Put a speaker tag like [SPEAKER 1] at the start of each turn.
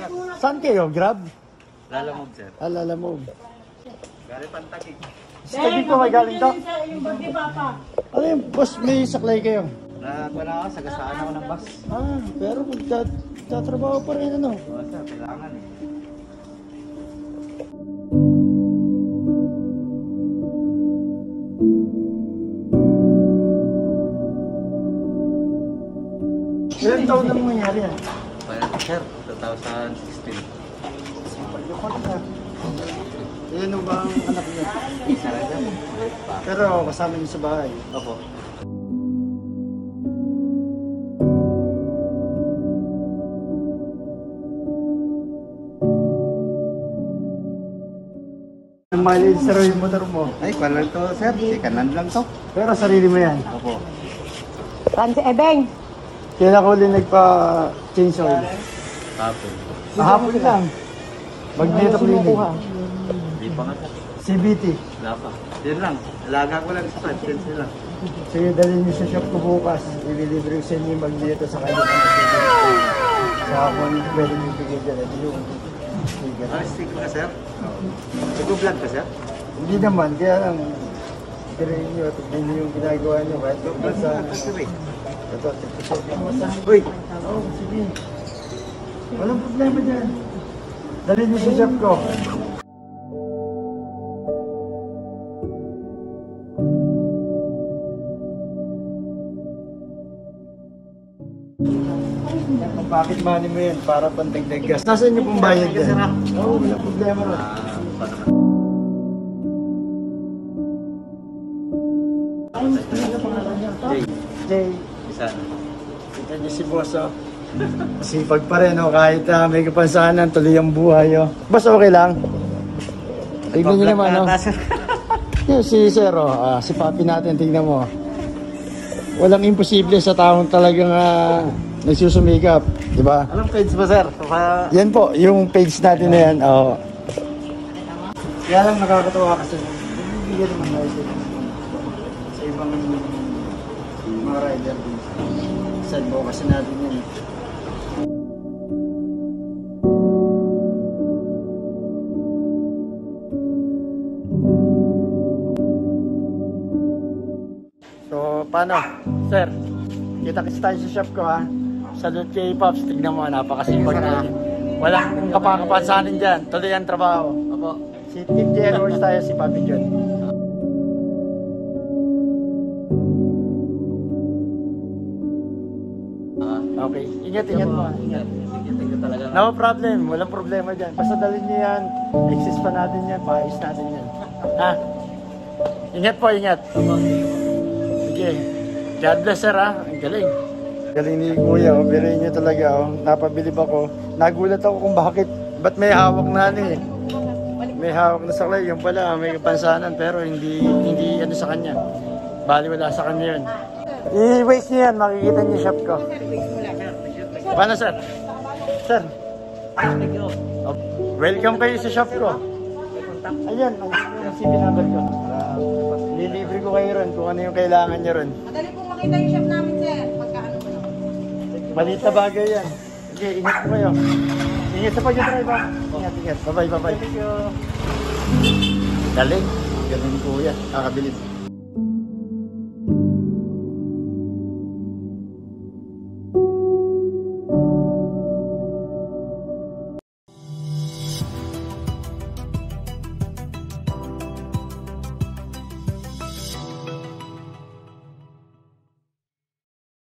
[SPEAKER 1] sir.
[SPEAKER 2] Saan kayo? Grab?
[SPEAKER 1] Lalamog, sir.
[SPEAKER 2] Lalamog.
[SPEAKER 1] Gari Pantagig.
[SPEAKER 2] Sabi ko may galing to. Ano yung boss, may saklay kayo?
[SPEAKER 1] Wala ako, sagasaan ako ng bus.
[SPEAKER 2] Pero magtatrabaho pa rin ano?
[SPEAKER 1] Oo, sir, kailangan eh.
[SPEAKER 2] Ilang taon na mangyari yan?
[SPEAKER 1] Sir, 2016.
[SPEAKER 2] Yan ba ang anak niya?
[SPEAKER 1] Isa lang dyan.
[SPEAKER 2] Pero kasama niyo sa bahay.
[SPEAKER 1] Opo.
[SPEAKER 2] Ang mileage sir yung motor mo.
[SPEAKER 1] Ay, kwan lang to, sir. Sikanan lang to.
[SPEAKER 2] Pero sarili mo yan.
[SPEAKER 1] Opo.
[SPEAKER 3] Franz Ebeng.
[SPEAKER 2] Kailan ko ulit nagpa-change oil?
[SPEAKER 1] Tapos.
[SPEAKER 2] Kahapon lang. Magneto cleaning.
[SPEAKER 1] Hindi pa nga, sir.
[SPEAKER 2] CBT.
[SPEAKER 1] Wala pa. Yun lang. Alaga ko lang sa 5 cents nila.
[SPEAKER 2] Sige, dalhin niyo sa shop ko bukas. I-deliver ko sa inyo yung magneto sa kanya. Sa kung pwede niyo bigay dyan. Ito yung sticker.
[SPEAKER 1] Stick ka, sir? Nag-vlog ka, sir?
[SPEAKER 2] Hindi naman, kaya lang tirayin niyo at tignan niyo yung ginagawa niyo. Kahit sa... Ito, uy! Oo, sige. Walang problema dyan. Dalhin niyo sa shop ko. Bakit money mo yan? Para pantagdag gas. Nasaan niyo pong bayad dyan? Oo, wala problema rin. Jay.
[SPEAKER 1] Isa.
[SPEAKER 2] Kita niyo si boss, oh. Sipag pa rin, oh. Kahit may kapansanan, tuloy ang buhay, oh. Boss, okay lang? Tignan niyo naman, oh. Yung si Sir, oh. Si Papi natin, tignan mo. Walang imposible sa taong talagang nagsusumikap, di ba?
[SPEAKER 1] Anong page ba, sir?
[SPEAKER 2] Yan po, yung page natin na yan. Oh. Kaya lang nakakatawa kasi bibigyan naman tayo sa ibang mga rider din. Sad mo kasi natin yan. So, paano? Sir, kita-kits tayo sa shop ko, ha? Salute kay Pops, tignan mo, napakasipag na. Walang kapakapansanin dyan, tuloy ang trabaho.
[SPEAKER 1] Opo.
[SPEAKER 2] Si Team J-Roars tayo, si Papi John. Okay, ingat mo. Ingat.
[SPEAKER 1] Talaga.
[SPEAKER 2] No problem, walang problema dyan. Basta dalhin nyo yan, exist pa natin yan, paayos natin yan. Ha? Ingat po, ingat. Sige. God bless, sir, ha? Ang galing. Galing ni Kuya, oh. Birin niyo talaga, oh. Napabilib ako. Nagulat ako kung bakit. Ba't may hawak na ano eh. May hawak na saklay. Yung pala, may kapansanan. Pero hindi ano sa kanya. Bali wala sa kanya yun. I-waste niyo yan. Makikita niyo shop ko. Paano, sir? Sir. Oh, welcome kayo sa shop ko. Ayan, ang CP number ko. Lilibre ko kayo ron kung ano yung kailangan niyo ron.
[SPEAKER 3] Madali pong makita yung shop namin, sir. Pagkaano mo.
[SPEAKER 2] Maliit na bagay yan. Sige, ingat po kayo. Ingat sa pag-drive, ha? Ingat. Bye-bye. Galing. Galing, kuya. Kakabilib.